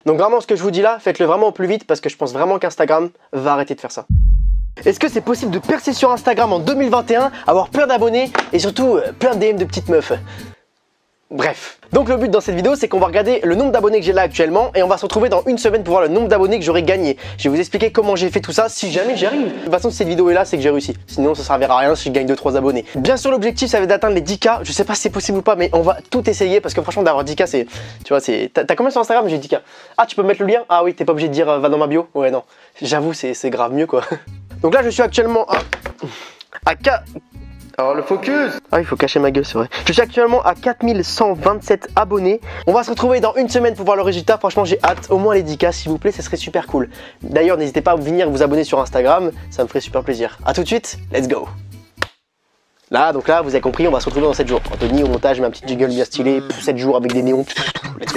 Donc vraiment ce que je vous dis là, faites-le vraiment au plus vite parce que je pense vraiment qu'Instagram va arrêter de faire ça. Est-ce que c'est possible de percer sur Instagram en 2021, avoir plein d'abonnés et surtout plein de DM de petites meufs? Bref. Donc le but dans cette vidéo, c'est qu'on va regarder le nombre d'abonnés que j'ai là actuellement et on va se retrouver dans une semaine pour voir le nombre d'abonnés que j'aurai gagné. Je vais vous expliquer comment j'ai fait tout ça si jamais j'y arrive. De toute façon, si cette vidéo est là, c'est que j'ai réussi. Sinon, ça servira à rien si je gagne 2-3 abonnés. Bien sûr, l'objectif, ça va être d'atteindre les 10K. Je sais pas si c'est possible ou pas, mais on va tout essayer parce que franchement, d'avoir 10K, c'est... Tu vois, c'est... T'as combien sur Instagram? J'ai 10K. Ah, tu peux mettre le lien? Ah oui, t'es pas obligé de dire va dans ma bio? Ouais, non. J'avoue, c'est grave mieux, quoi. Donc là, je suis actuellement à 4... Alors le focus. Ah il faut cacher ma gueule, c'est vrai. Je suis actuellement à 4127 abonnés. On va se retrouver dans une semaine pour voir le résultat. Franchement j'ai hâte, au moins les 10K s'il vous plaît, ça serait super cool. D'ailleurs n'hésitez pas à venir vous abonner sur Instagram, ça me ferait super plaisir. A tout de suite, let's go. Là donc là vous avez compris, on va se retrouver dans 7 jours. Anthony au montage, ma petite jingle bien stylée, 7 jours avec des néons. Let's go.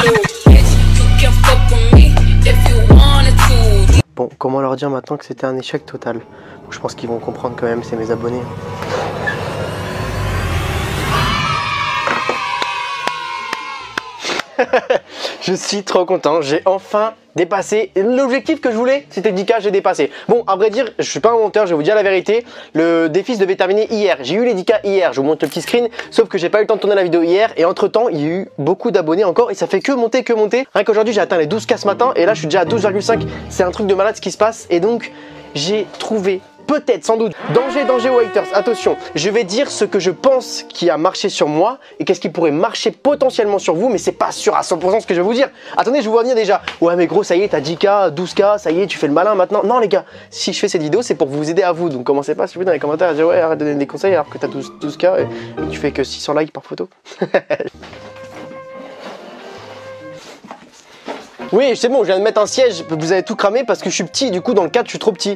Bon, comment leur dire maintenant que c'était un échec total? Je pense qu'ils vont comprendre quand même, c'est mes abonnés. Je suis trop content, j'ai enfin dépassé l'objectif que je voulais, c'était 10K, j'ai dépassé. Bon, à vrai dire, je suis pas un menteur, je vais vous dire la vérité. Le défi se devait terminer hier. J'ai eu les 10K hier, je vous montre le petit screen. Sauf que j'ai pas eu le temps de tourner la vidéo hier. Et entre temps, il y a eu beaucoup d'abonnés encore. Et ça fait que monter, que monter. Rien qu'aujourd'hui, j'ai atteint les 12K ce matin. Et là, je suis déjà à 12,5. C'est un truc de malade ce qui se passe. Et donc, j'ai trouvé... peut-être, sans doute, danger aux haters, attention, je vais dire ce que je pense qui a marché sur moi et qu'est-ce qui pourrait marcher potentiellement sur vous, mais c'est pas sûr à 100% ce que je vais vous dire. Attendez, je vous vois venir déjà, ouais mais gros ça y est, t'as 10K, 12K, ça y est, tu fais le malin maintenant. Non les gars, si je fais cette vidéo, c'est pour vous aider à vous, donc commencez pas s'il vous plaît dans les commentaires à dire ouais, arrête de donner des conseils alors que t'as 12K et tu fais que 600 likes par photo. Oui, c'est bon, je viens de mettre un siège, vous avez tout cramé parce que je suis petit, du coup dans le cadre je suis trop petit.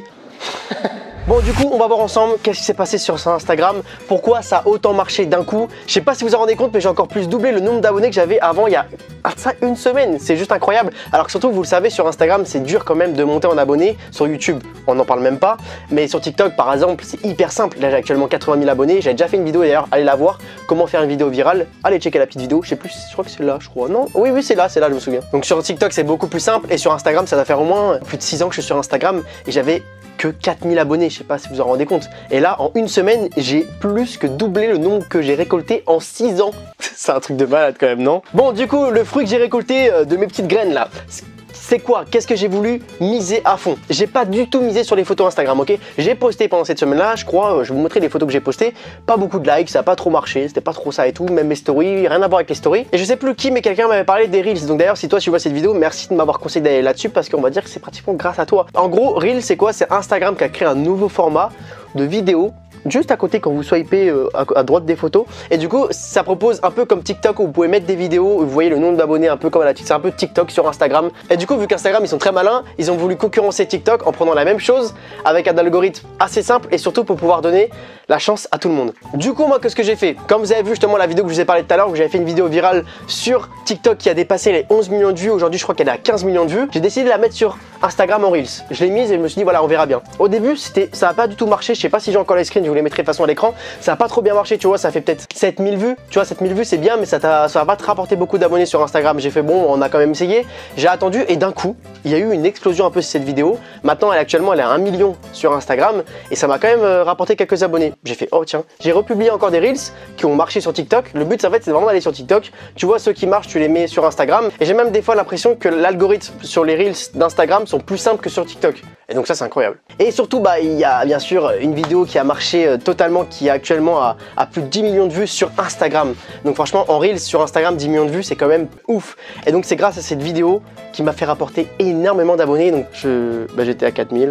Bon du coup on va voir ensemble qu'est-ce qui s'est passé sur Instagram, pourquoi ça a autant marché d'un coup. Je sais pas si vous en rendez compte mais j'ai encore plus doublé le nombre d'abonnés que j'avais avant il y a ça une semaine, c'est juste incroyable. Alors que surtout vous le savez sur Instagram c'est dur quand même de monter en abonnés, sur YouTube on n'en parle même pas, mais sur TikTok par exemple c'est hyper simple. Là j'ai actuellement 80 000 abonnés, j'ai déjà fait une vidéo d'ailleurs, allez la voir, comment faire une vidéo virale, allez checker la petite vidéo, je sais plus, je crois que c'est là je crois, non, oui c'est là je me souviens. Donc sur TikTok c'est beaucoup plus simple et sur Instagram ça va faire au moins plus de 6 ans que je suis sur Instagram et j'avais que 4000 abonnés, je sais pas si vous en rendez compte. Et là, en une semaine, j'ai plus que doublé le nombre que j'ai récolté en 6 ans. C'est un truc de malade quand même, non? Bon, du coup, le fruit que j'ai récolté de mes petites graines là, c'est quoi? Qu'est-ce que j'ai voulu miser à fond? J'ai pas du tout misé sur les photos Instagram, ok? J'ai posté pendant cette semaine-là, je crois, je vais vous montrer les photos que j'ai postées. Pas beaucoup de likes, ça a pas trop marché, c'était pas trop ça et tout, même mes stories, rien à voir avec les stories. Et je sais plus qui, mais quelqu'un m'avait parlé des Reels. Donc d'ailleurs, si toi tu vois cette vidéo, merci de m'avoir conseillé d'aller là-dessus parce qu'on va dire que c'est pratiquement grâce à toi. En gros, Reels, c'est quoi? C'est Instagram qui a créé un nouveau format de vidéo. Juste à côté quand vous swipez à droite des photos et du coup ça propose un peu comme TikTok où vous pouvez mettre des vidéos, vous voyez le nombre d'abonnés un peu comme la c'est un peu TikTok sur Instagram et du coup vu qu'Instagram ils sont très malins, ils ont voulu concurrencer TikTok en prenant la même chose avec un algorithme assez simple et surtout pour pouvoir donner la chance à tout le monde. Du coup moi qu'est-ce que j'ai fait? Comme vous avez vu justement la vidéo que je vous ai parlé tout à l'heure où j'avais fait une vidéo virale sur TikTok qui a dépassé les 11 millions de vues, aujourd'hui je crois qu'elle est à 15 millions de vues, j'ai décidé de la mettre sur Instagram en Reels. Je l'ai mise et je me suis dit voilà on verra bien. Au début ça a pas du tout marché, je sais pas si j'ai encore les screens, je vous les mettrai de façon à l'écran. Ça a pas trop bien marché, tu vois, ça fait peut-être 7000 vues. Tu vois, 7000 vues c'est bien, mais ça va pas te rapporter beaucoup d'abonnés sur Instagram. J'ai fait bon, on a quand même essayé. J'ai attendu et d'un coup, il y a eu une explosion un peu sur cette vidéo. Maintenant, actuellement, elle est à 1 million sur Instagram et ça m'a quand même rapporté quelques abonnés. J'ai fait oh tiens, j'ai republié encore des Reels qui ont marché sur TikTok. Le but, en fait, c'est vraiment d'aller sur TikTok. Tu vois, ceux qui marchent, tu les mets sur Instagram. Et j'ai même des fois l'impression que l'algorithme sur les Reels d'Instagram sont plus simples que sur TikTok. Et donc ça c'est incroyable. Et surtout bah il y a bien sûr une vidéo qui a marché totalement, qui est actuellement à plus de 10 millions de vues sur Instagram. Donc franchement en Reels sur Instagram 10 millions de vues c'est quand même ouf. Et donc c'est grâce à cette vidéo qui m'a fait rapporter énormément d'abonnés. Donc j'étais à 4000,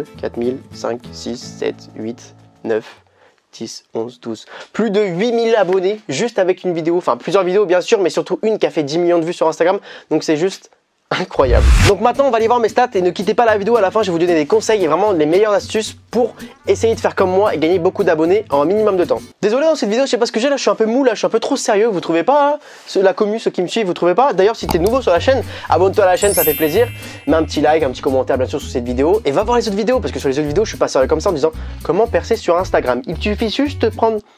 5, 6, 7, 8, 9, 10, 11, 12. Plus de 8000 abonnés juste avec une vidéo. Enfin plusieurs vidéos bien sûr mais surtout une qui a fait 10 millions de vues sur Instagram. Donc c'est juste incroyable. Donc maintenant on va aller voir mes stats et ne quittez pas la vidéo, à la fin je vais vous donner des conseils et vraiment les meilleures astuces pour essayer de faire comme moi et gagner beaucoup d'abonnés en un minimum de temps. Désolé dans cette vidéo, je sais pas ce que j'ai là, je suis un peu mou là, je suis un peu trop sérieux, vous trouvez pas hein, la commu, ceux qui me suivent, vous trouvez pas? D'ailleurs si t'es nouveau sur la chaîne, abonne-toi à la chaîne, ça fait plaisir, mets un petit like, un petit commentaire bien sûr sur cette vidéo et va voir les autres vidéos parce que sur les autres vidéos je suis pas sérieux comme ça en disant comment percer sur Instagram. Il suffit juste de prendre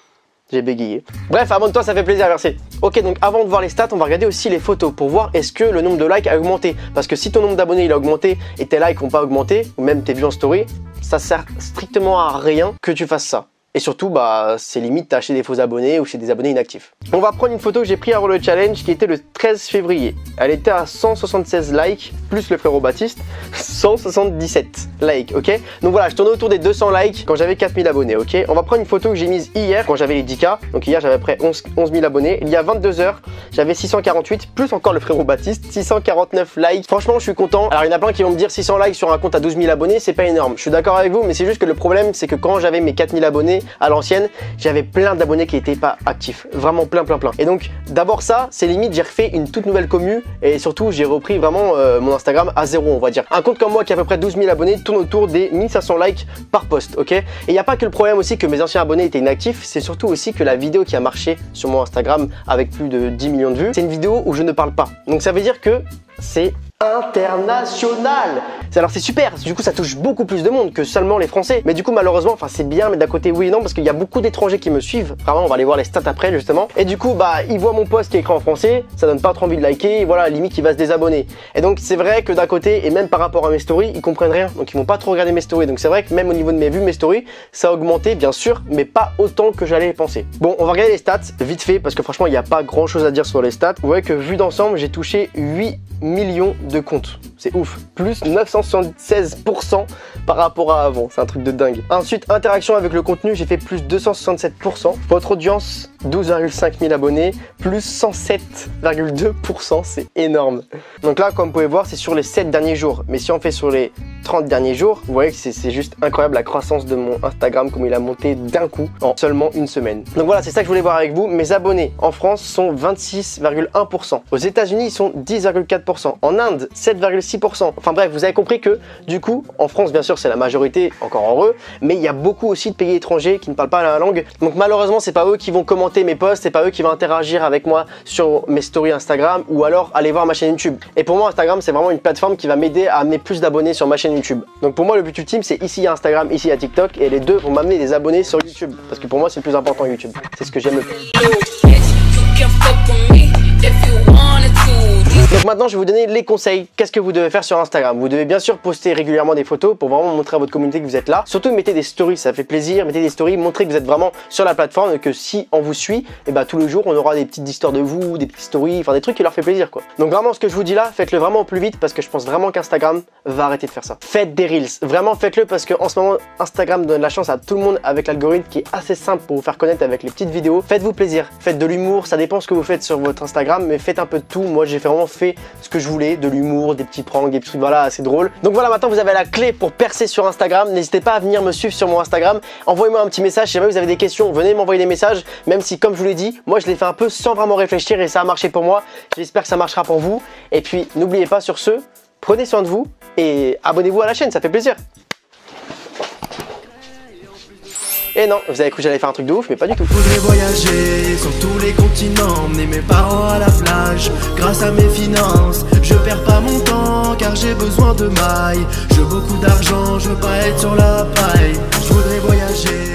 J'ai bégayé. Bref, abonne-toi, ça fait plaisir, merci. Ok, donc avant de voir les stats, on va regarder aussi les photos pour voir est-ce que le nombre de likes a augmenté. Parce que si ton nombre d'abonnés il a augmenté et tes likes n'ont pas augmenté, ou même tes vues en story, ça sert strictement à rien que tu fasses ça. Et surtout, bah, c'est limite d'acheter des faux abonnés ou chez des abonnés inactifs. On va prendre une photo que j'ai prise avant le challenge qui était le 13 février. Elle était à 176 likes, plus le frérot Baptiste, 177 likes, ok? Donc voilà, je tournais autour des 200 likes quand j'avais 4000 abonnés, ok? On va prendre une photo que j'ai mise hier quand j'avais les 10K. Donc hier, j'avais près 11 000 abonnés. Il y a 22 heures, j'avais 648, plus encore le frérot Baptiste, 649 likes. Franchement, je suis content. Alors, il y en a plein qui vont me dire 600 likes sur un compte à 12 000 abonnés, c'est pas énorme. Je suis d'accord avec vous, mais c'est juste que le problème, c'est que quand j'avais mes 4000 abonnés, à l'ancienne, j'avais plein d'abonnés qui n'étaient pas actifs, vraiment plein. Et donc d'abord ça, c'est limite j'ai refait une toute nouvelle commu et surtout j'ai repris vraiment mon Instagram à zéro, on va dire. Un compte comme moi qui a à peu près 12 000 abonnés tourne autour des 1500 likes par post, ok? Et il n'y a pas que le problème aussi que mes anciens abonnés étaient inactifs, c'est surtout aussi que la vidéo qui a marché sur mon Instagram avec plus de 10 millions de vues, c'est une vidéo où je ne parle pas. Donc ça veut dire que c'est international. Alors c'est super, du coup ça touche beaucoup plus de monde que seulement les Français. Mais du coup malheureusement, enfin c'est bien, mais d'un côté oui et non, parce qu'il y a beaucoup d'étrangers qui me suivent. Vraiment, on va aller voir les stats après justement. Et du coup bah ils voient mon post qui est écrit en français, ça donne pas trop envie de liker, et voilà, limite il va se désabonner. Et donc c'est vrai que d'un côté, et même par rapport à mes stories, ils comprennent rien, donc ils vont pas trop regarder mes stories. Donc c'est vrai que même au niveau de mes vues, mes stories, ça a augmenté bien sûr, mais pas autant que j'allais penser. Bon, on va regarder les stats vite fait, parce que franchement il n'y a pas grand chose à dire sur les stats. Vous voyez que vu d'ensemble, j'ai touché 8 millions de comptes. C'est ouf, plus 976% par rapport à avant, c'est un truc de dingue. Ensuite, interaction avec le contenu, j'ai fait plus 267%. Votre audience, 12,5 000 abonnés, plus 107,2%, c'est énorme. Donc là, comme vous pouvez voir, c'est sur les 7 derniers jours. Mais si on fait sur les 30 derniers jours, vous voyez que c'est juste incroyable la croissance de mon Instagram, comme il a monté d'un coup en seulement une semaine. Donc voilà, c'est ça que je voulais voir avec vous. Mes abonnés en France sont 26,1%. Aux États-Unis, ils sont 10,4%. En Inde, 7,6%. Enfin bref, vous avez compris que du coup, en France, bien sûr, c'est la majorité, encore heureux, mais il y a beaucoup aussi de pays étrangers qui ne parlent pas la langue. Donc malheureusement, c'est pas eux qui vont commenter mes posts, c'est pas eux qui vont interagir avec moi sur mes stories Instagram ou alors aller voir ma chaîne YouTube. Et pour moi, Instagram, c'est vraiment une plateforme qui va m'aider à amener plus d'abonnés sur ma chaîne YouTube. Donc pour moi, le but ultime, c'est ici à Instagram, ici à TikTok, et les deux vont m'amener des abonnés sur YouTube. Parce que pour moi, c'est le plus important YouTube. C'est ce que j'aime le plus. Donc maintenant je vais vous donner les conseils. Qu'est-ce que vous devez faire sur Instagram? Vous devez bien sûr poster régulièrement des photos pour vraiment montrer à votre communauté que vous êtes là. Surtout mettez des stories, ça fait plaisir. Mettez des stories, montrez que vous êtes vraiment sur la plateforme et que si on vous suit, et bah tous les jours on aura des petites histoires de vous, des petites stories, enfin des trucs qui leur fait plaisir quoi. Donc vraiment ce que je vous dis là, faites-le vraiment au plus vite parce que je pense vraiment qu'Instagram va arrêter de faire ça. Faites des reels, vraiment faites-le parce qu'en ce moment Instagram donne la chance à tout le monde avec l'algorithme qui est assez simple pour vous faire connaître avec les petites vidéos. Faites-vous plaisir, faites de l'humour, ça dépend ce que vous faites sur votre Instagram, mais faites un peu de tout. Moi j'ai vraiment fait ce que je voulais, de l'humour, des petits pranks, des petits trucs voilà assez drôles. Donc voilà, maintenant vous avez la clé pour percer sur Instagram. N'hésitez pas à venir me suivre sur mon Instagram. Envoyez-moi un petit message si jamais vous avez des questions, venez m'envoyer des messages, même si comme je vous l'ai dit, moi je l'ai fait un peu sans vraiment réfléchir et ça a marché pour moi. J'espère que ça marchera pour vous. Et puis n'oubliez pas sur ce, prenez soin de vous et abonnez-vous à la chaîne, ça fait plaisir. Et non, vous avez cru que j'allais faire un truc de ouf, mais pas du tout. Je voudrais voyager sur tous les continents, emmener mes parents à la plage. Grâce à mes finances, je perds pas mon temps car j'ai besoin de mailles. Je veux beaucoup d'argent, je veux pas être sur la paille. Je voudrais voyager.